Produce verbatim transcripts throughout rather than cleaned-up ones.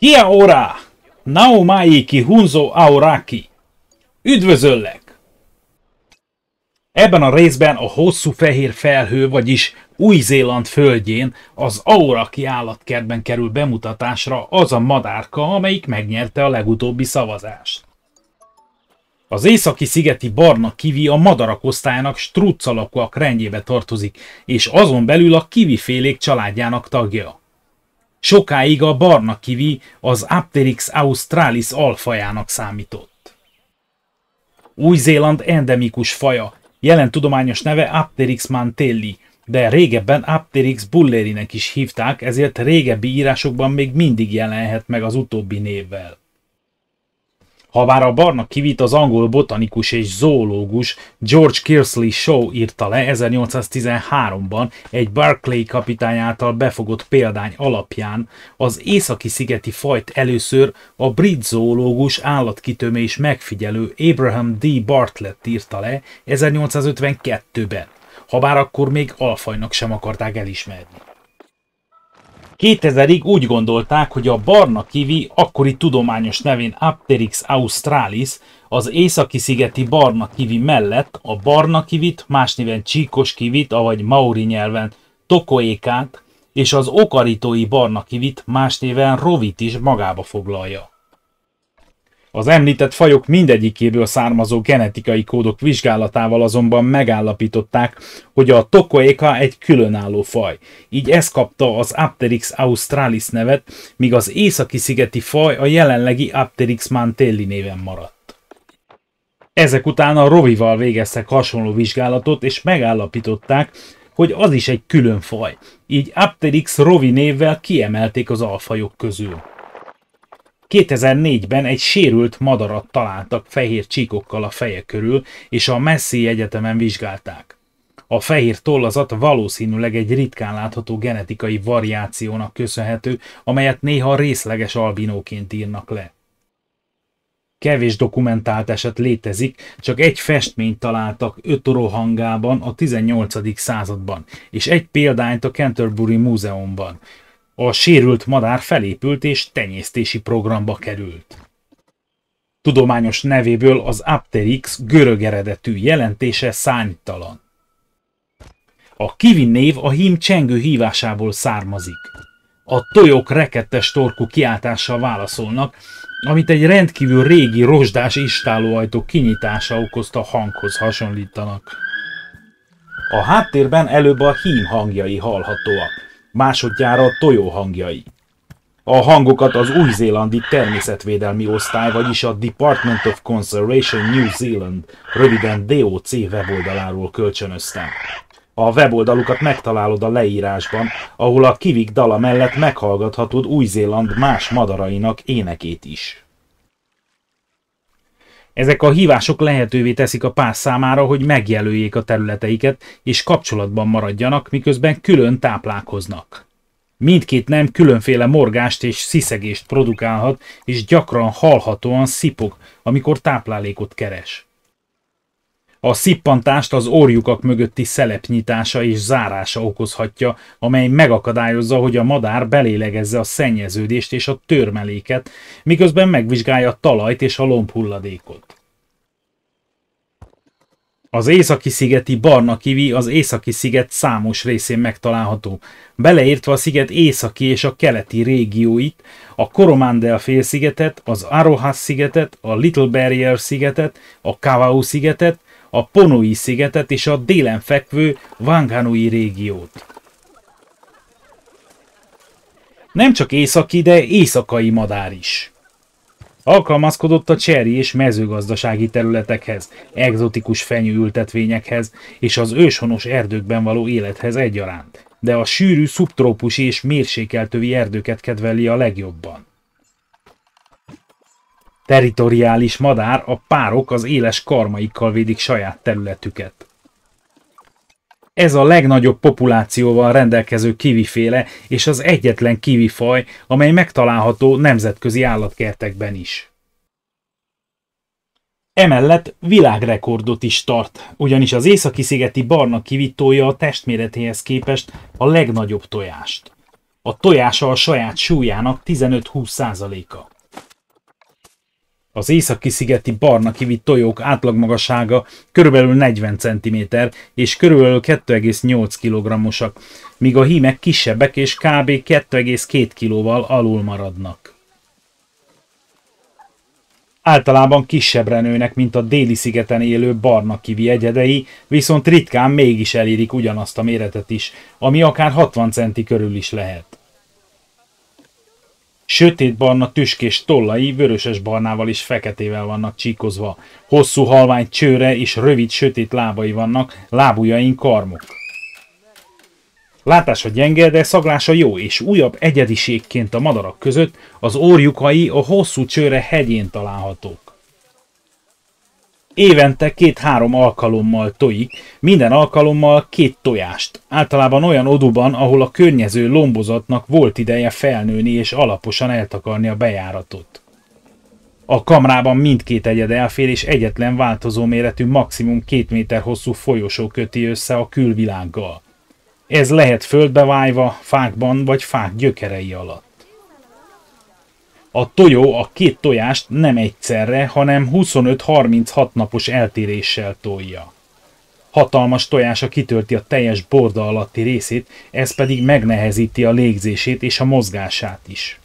Kia ora! Naomai ki hunzo aoraki! Üdvözöllek! Ebben a részben a hosszú fehér felhő, vagyis Új-Zéland földjén, az Aoraki állatkertben kerül bemutatásra az a madárka, amelyik megnyerte a legutóbbi szavazást. Az északi-szigeti barna kiwi a madarak osztályának struc alakúak rendjébe tartozik, és azon belül a kiwifélék családjának tagja. Sokáig a barna kiwi az Apteryx australis alfajának számított. Új-Zéland endemikus faja, jelen tudományos neve Apteryx mantelli, de régebben Apteryx bullerinek is hívták, ezért régebbi írásokban még mindig jelenhet meg az utóbbi névvel. Habár a barna kiwit az angol botanikus és zoológus George Kearsley Shaw írta le ezernyolcszáztizenháromban egy Barclay kapitány által befogott példány alapján, az északi-szigeti fajt először a brit zoológus állatkitömés megfigyelő Abraham D. Bartlett írta le ezernyolcszázötvenkettőben, habár akkor még alfajnak sem akarták elismerni. kétezerig úgy gondolták, hogy a barna kiwi akkori tudományos nevén Apteryx australis az északi-szigeti barna kiwi mellett a barna kiwit, más néven csíkos kiwit, avagy maori nyelven tokoékát, és az okaritói barna kiwit, más néven rovit is magába foglalja. Az említett fajok mindegyikéből származó genetikai kódok vizsgálatával azonban megállapították, hogy a tokoéka egy különálló faj, így ez kapta az Apteryx australis nevet, míg az északi-szigeti faj a jelenlegi Apteryx mantelli néven maradt. Ezek után a rovival végeztek hasonló vizsgálatot, és megállapították, hogy az is egy külön faj, így Apteryx rovi névvel kiemelték az alfajok közül. kétezer-négyben egy sérült madarat találtak fehér csíkokkal a feje körül, és a Massey Egyetemen vizsgálták. A fehér tollazat valószínűleg egy ritkán látható genetikai variációnak köszönhető, amelyet néha részleges albinóként írnak le. Kevés dokumentált eset létezik, csak egy festményt találtak Ötorohangában a tizennyolcadik században, és egy példányt a Canterbury Múzeumban. A sérült madár felépült és tenyésztési programba került. Tudományos nevéből az Apteryx görög eredetű, jelentése szárnytalan. A kiwi név a hím csengő hívásából származik. A tojók rekettes torkú kiáltással válaszolnak, amit egy rendkívül régi rozsdás istállóajtó kinyitása okozta hanghoz hasonlítanak. A háttérben előbb a hím hangjai hallhatóak, másodjára a tojó hangjai. A hangokat az új-zélandi természetvédelmi osztály, vagyis a Department of Conservation New Zealand, röviden D O C weboldaláról kölcsönöztem. A weboldalukat megtalálod a leírásban, ahol a kiwik dala mellett meghallgathatod Új-Zéland más madarainak énekét is. Ezek a hívások lehetővé teszik a pár számára, hogy megjelöljék a területeiket és kapcsolatban maradjanak, miközben külön táplálkoznak. Mindkét nem különféle morgást és sziszegést produkálhat, és gyakran hallhatóan szipog, amikor táplálékot keres. A szippantást az orrjukak mögötti szelep nyitása és zárása okozhatja, amely megakadályozza, hogy a madár belélegezze a szennyeződést és a törmeléket, miközben megvizsgálja a talajt és a lombhulladékot. Az északi-szigeti barna kiwi az északi-sziget számos részén megtalálható, beleértve a sziget északi és a keleti régióit, a Coromandel-félszigetet, az Arohas-szigetet, a Little Barrier-szigetet, a Kavau-szigetet, a Ponui-szigetet és a délen fekvő Wanganui régiót. Nem csak északi, de éjszakai madár is. Alkalmazkodott a cserri és mezőgazdasági területekhez, egzotikus fenyőültetvényekhez és az őshonos erdőkben való élethez egyaránt, de a sűrű szubtrópusi és mérsékeltövi erdőket kedveli a legjobban. Territoriális madár, a párok az éles karmaikkal védik saját területüket. Ez a legnagyobb populációval rendelkező kiwiféle és az egyetlen kiwifaj, amely megtalálható nemzetközi állatkertekben is. Emellett világrekordot is tart, ugyanis az északi-szigeti barna kiwi tolja a testméretéhez képest a legnagyobb tojást. A tojása a saját súlyának tizenöt-húsz százaléka. Az északi-szigeti barna kivi tojók átlagmagassága körülbelül negyven centiméter és körülbelül kettő egész nyolc kilogrammosak, míg a hímek kisebbek és kb. kettő egész két kilóval alul maradnak. Általában kisebbre nőnek, mint a Déli-szigeten élő barna kivi egyedei, viszont ritkán mégis elérik ugyanazt a méretet is, ami akár hatvan centi körül is lehet. Sötétbarna tüskés tollai vöröses barnával és feketével vannak csíkozva. Hosszú halvány csőre és rövid sötét lábai vannak, lábujjain karmok. Látása gyenge, de szaglása jó, és újabb egyediségként a madarak között az orrjukai a hosszú csőre hegyén találhatók. Évente két-három alkalommal tojik, minden alkalommal két tojást, általában olyan odúban, ahol a környező lombozatnak volt ideje felnőni és alaposan eltakarni a bejáratot. A kamrában mindkét egyed elfér, és egyetlen változó méretű, maximum két méter hosszú folyosó köti össze a külvilággal. Ez lehet földbe vájva, fákban vagy fák gyökerei alatt. A tojó a két tojást nem egyszerre, hanem huszonöt-harminchat napos eltéréssel tolja. Hatalmas tojása kitölti a teljes borda alatti részét, ez pedig megnehezíti a légzését és a mozgását is.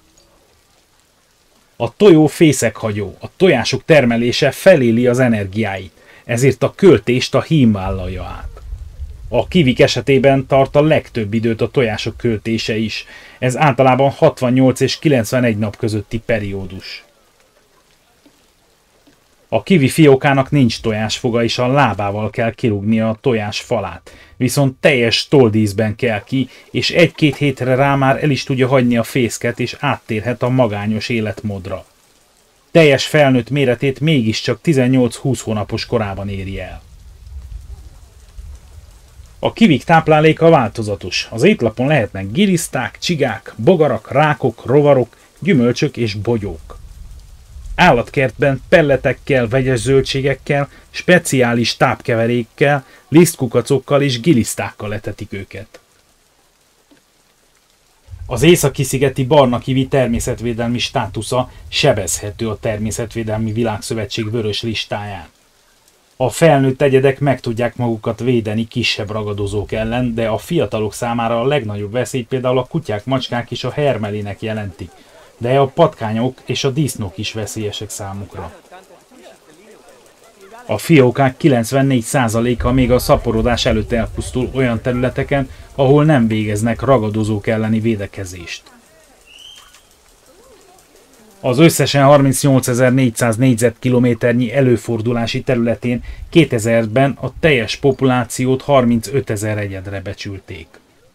A tojó fészekhagyó, a tojások termelése feléli az energiáit, ezért a költést a hím vállalja át. A kivik esetében tart a legtöbb időt a tojások költése is, ez általában hatvannyolc és kilencvenegy nap közötti periódus. A kivi fiókának nincs tojásfoga, és a lábával kell kirúgnia a tojás falát, viszont teljes toldíszben kell ki, és egy-két hétre rá már el is tudja hagyni a fészket, és áttérhet a magányos életmódra. Teljes felnőtt méretét mégiscsak tizennyolc-húsz hónapos korában éri el. A kivik tápláléka változatos. Az étlapon lehetnek giliszták, csigák, bogarak, rákok, rovarok, gyümölcsök és bogyók. Állatkertben pelletekkel, vegyes zöldségekkel, speciális tápkeverékkel, lisztkukacokkal és gilisztákkal etetik őket. Az északi-szigeti barna kivi természetvédelmi státusza sebezhető a Természetvédelmi Világszövetség vörös listáján. A felnőtt egyedek meg tudják magukat védeni kisebb ragadozók ellen, de a fiatalok számára a legnagyobb veszélyt például a kutyák, macskák és a hermelinek jelentik, de a patkányok és a disznók is veszélyesek számukra. A fiókák kilencvennégy százaléka még a szaporodás előtt elpusztul olyan területeken, ahol nem végeznek ragadozók elleni védekezést. Az összesen harmincnyolcezer-négyszáz négyzetkilométernyi előfordulási területén kétezerben a teljes populációt harmincötezer egyedre becsülték.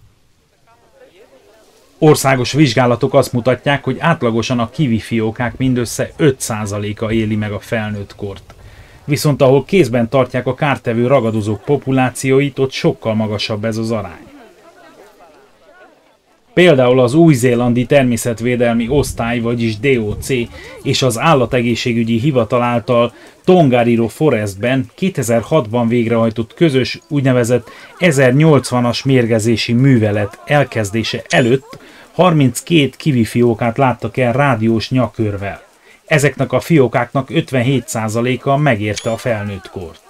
Országos vizsgálatok azt mutatják, hogy átlagosan a kivi fiókák mindössze öt százaléka éli meg a felnőtt kort. Viszont ahol kézben tartják a kártevő ragadozók populációit, ott sokkal magasabb ez az arány. Például az új-zélandi természetvédelmi osztály, vagyis dé o cé és az Állategészségügyi Hivatal által Tongariro Forestben kétezer-hatban végrehajtott közös úgynevezett ezernyolcvanas mérgezési művelet elkezdése előtt harminckét kivi fiókát láttak el rádiós nyakőrvel. Ezeknek a fiókáknak ötvenhét százaléka megérte a felnőtt kort.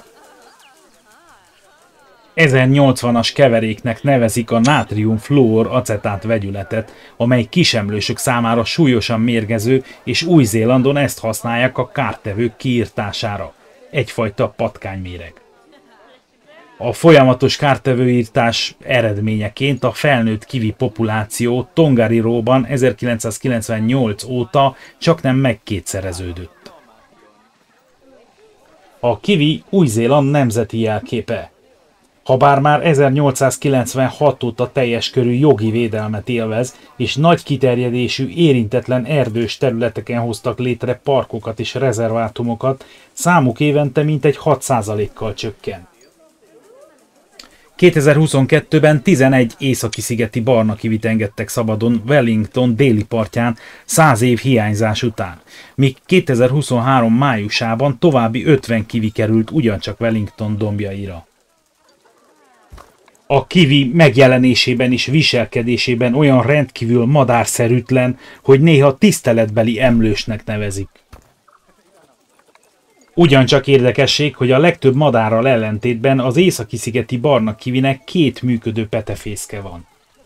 ezernyolcvanas keveréknek nevezik a nátrium-fluor acetát vegyületet, amely kisemlősök számára súlyosan mérgező, és Új-Zélandon ezt használják a kártevők kiirtására. Egyfajta patkányméreg. A folyamatos kártevőírtás eredményeként a felnőtt kivi populáció Tongariróban ezerkilencszázkilencvennyolc óta csaknem megkétszereződött. A kivi Új-Zéland nemzeti jelképe. Habár már ezernyolcszázkilencvenhat óta teljes körű jogi védelmet élvez, és nagy kiterjedésű, érintetlen erdős területeken hoztak létre parkokat és rezervátumokat, számuk évente mintegy hat százalékkal csökken. kétezer-huszonkettőben tizenegy északi-szigeti barna kivit engedtek szabadon Wellington déli partján száz év hiányzás után, míg kétezer-huszonhárom májusában további ötven kivi került ugyancsak Wellington dombjaira. A kiwi megjelenésében és viselkedésében olyan rendkívül madárszerűtlen, hogy néha tiszteletbeli emlősnek nevezik. Ugyancsak érdekesség, hogy a legtöbb madárral ellentétben az északi-szigeti barna kivinek két működő petefészke van.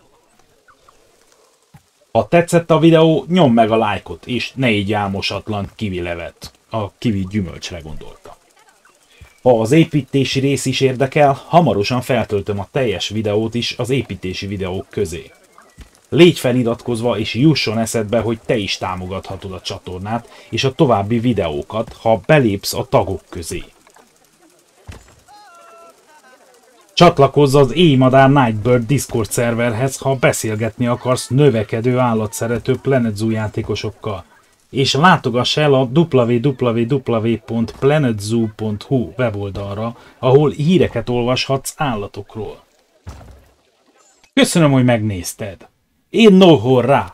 Ha tetszett a videó, nyomd meg a lájkot, és ne így álmosatlan kiwi levet. A kiwi gyümölcsre gondolta. Ha az építési rész is érdekel, hamarosan feltöltöm a teljes videót is az építési videók közé. Légy feliratkozva és jusson eszedbe, hogy te is támogathatod a csatornát és a további videókat, ha belépsz a tagok közé. Csatlakozz az éjmadár Nightbird Discord szerverhez, ha beszélgetni akarsz növekedő állatszerető Planet Zoo játékosokkal, és látogass el a double-u double-u double-u pont planet zoo pont hu weboldalra, ahol híreket olvashatsz állatokról. Köszönöm, hogy megnézted! Én Nohorrá!